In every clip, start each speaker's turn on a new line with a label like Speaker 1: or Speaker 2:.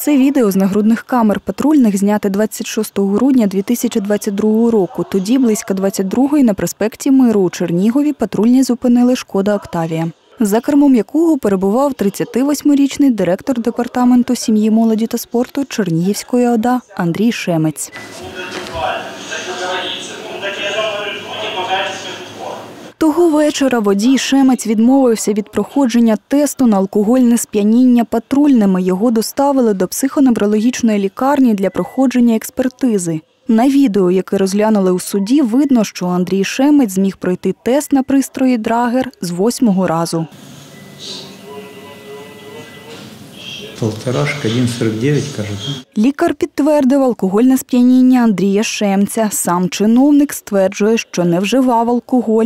Speaker 1: Це відео з нагрудних камер патрульних зняте 26 грудня 2022 року. Тоді близько 22-ї на проспекті Миру у Чернігові патрульні зупинили «Шкода Октавія», за кермом якого перебував 38-річний директор департаменту сім'ї, молоді та спорту Чернігівської ОДА Андрій Шемець. Того вечора водій Шемець відмовився від проходження тесту на алкогольне сп'яніння патрульними. Його доставили до психоневрологічної лікарні для проходження експертизи. На відео, яке розглянули у суді, видно, що Андрій Шемець зміг пройти тест на пристрої Драгер з 8-го разу.
Speaker 2: Полторашка, 1,49, кажуть.
Speaker 1: Лікар підтвердив алкогольне сп'яніння Андрія Шемця. Сам чиновник стверджує, що не вживав алкоголь.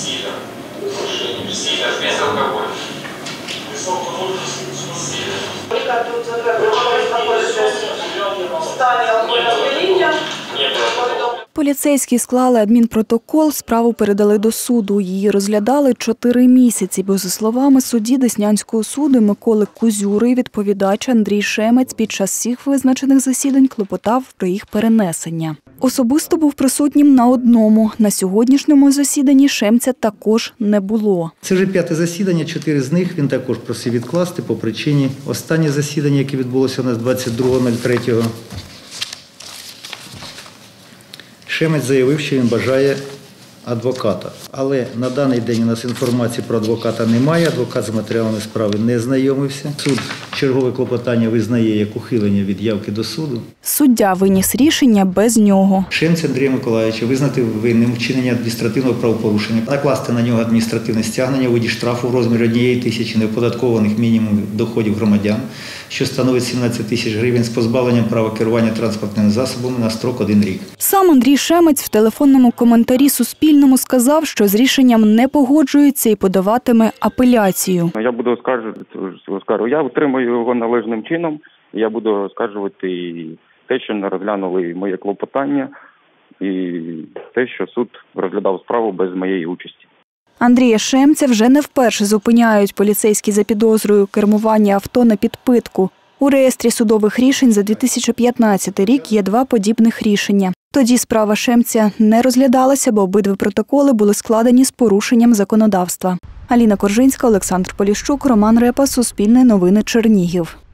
Speaker 1: Поліцейські склали адмінпротокол, справу передали до суду. Її розглядали 4 місяці, бо, за словами судді Деснянського суду Миколи Кузюри, відповідач Андрій Шемець під час всіх визначених засідань клопотав про їх перенесення. Особисто був присутнім на одному. На сьогоднішньому засіданні Шемця також не було.
Speaker 2: Це вже 5-те засідання, 4 з них він також просив відкласти по причині останнє засідання, яке відбулося у нас 22.03. Шемець заявив, що він бажає адвоката. Але на даний день у нас інформації про адвоката немає, адвокат з матеріалами справи не знайомився. Суд чергове клопотання визнає як ухилення від явки до суду.
Speaker 1: Суддя виніс рішення без нього.
Speaker 2: Шемця Андрія Миколайовича визнати винним вчинення адміністративного правопорушення, накласти на нього адміністративне стягнення у виді штрафу в розмірі 1 тисячі неоподаткованих мінімумів доходів громадян, що становить 17 тисяч гривень, з позбавленням права керування транспортними засобами на строк 1 рік.
Speaker 1: Сам Андрій Шемець в телефонному коментарі Суспільному сказав, що з рішенням не погоджується і подаватиме апеляцію.
Speaker 3: Я буду оскаржувати, я отримую його належним чином, я буду оскаржувати те, що не розглянули моє клопотання, і те, що суд розглядав справу без моєї участі.
Speaker 1: Андрія Шемця вже не вперше зупиняють поліцейські за підозрою кермування авто на підпитку. У реєстрі судових рішень за 2015 рік є 2 подібних рішення. Тоді справа Шемця не розглядалася, бо обидва протоколи були складені з порушенням законодавства. Аліна Коржинська, Олександр Поліщук, Роман Репа, Суспільне новини, Чернігів.